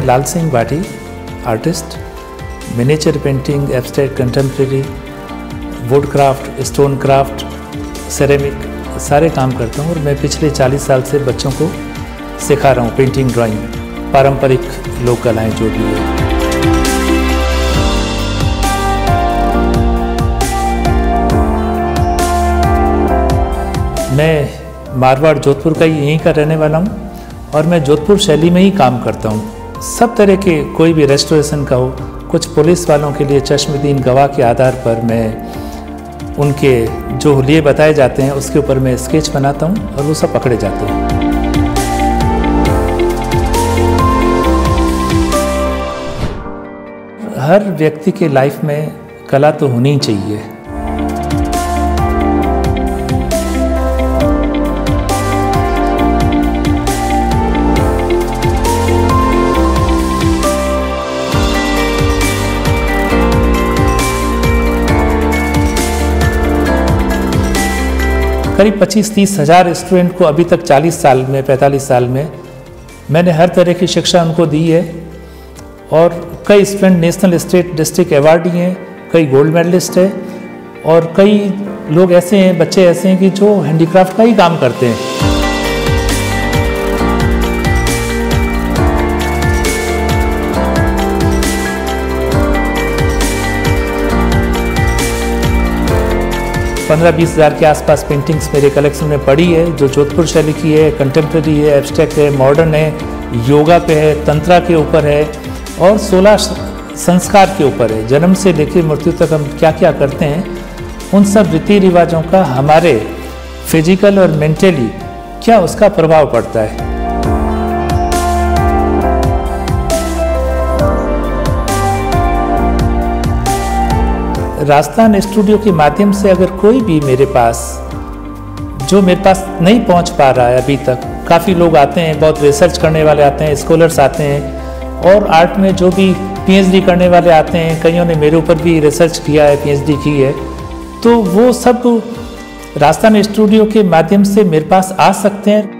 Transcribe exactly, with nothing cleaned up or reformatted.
लाल Singh Bhati, artist, miniature painting, abstract, contemporary, wood craft, stone craft, ceramic सारे काम करता हूँ। और मैं पिछले चालीस साल से बच्चों को सिखा रहा हूँ पेंटिंग, ड्राइंग, पारंपरिक लोक कलाएँ जो भी है। मैं मारवाड़ जोधपुर का ही यहीं का रहने वाला हूँ और मैं जोधपुर शैली में ही काम करता हूँ। सब तरह के कोई भी रेस्टोरेशन का हो, कुछ पुलिस वालों के लिए चश्मदीन गवाह के आधार पर मैं उनके जो हुलिये बताए जाते हैं उसके ऊपर मैं स्केच बनाता हूँ और वो सब पकड़े जाते हैं। हर व्यक्ति के लाइफ में कला तो होनी ही चाहिए। करीब पच्चीस तीस हज़ार स्टूडेंट को अभी तक चालीस साल में, पैंतालीस साल में मैंने हर तरह की शिक्षा उनको दी है और कई student national, state, district awardee हैं, कई गोल्ड मेडलिस्ट है और कई लोग ऐसे हैं, बच्चे ऐसे हैं कि जो हैंडीक्राफ्ट का ही काम करते हैं। पंद्रह बीस हज़ार के आसपास पेंटिंग्स मेरे कलेक्शन में पड़ी है, जो जोधपुर शैली की है, कंटेम्प्रेरी है, एब्स्ट्रैक्ट है, मॉडर्न है, योगा पे है, तंत्रा के ऊपर है और सोलह संस्कार के ऊपर है। जन्म से लेकर मृत्यु तक हम क्या क्या करते हैं, उन सब रीति रिवाजों का हमारे फिजिकल और मेंटली क्या उसका प्रभाव पड़ता है। राजस्थान स्टूडियो के माध्यम से अगर कोई भी मेरे पास, जो मेरे पास नहीं पहुंच पा रहा है अभी तक, काफ़ी लोग आते हैं, बहुत रिसर्च करने वाले आते हैं, स्कॉलर्स आते हैं और आर्ट में जो भी पीएचडी करने वाले आते हैं, कईयों ने मेरे ऊपर भी रिसर्च किया है, पीएचडी की है, तो वो सब राजस्थान स्टूडियो के माध्यम से मेरे पास आ सकते हैं।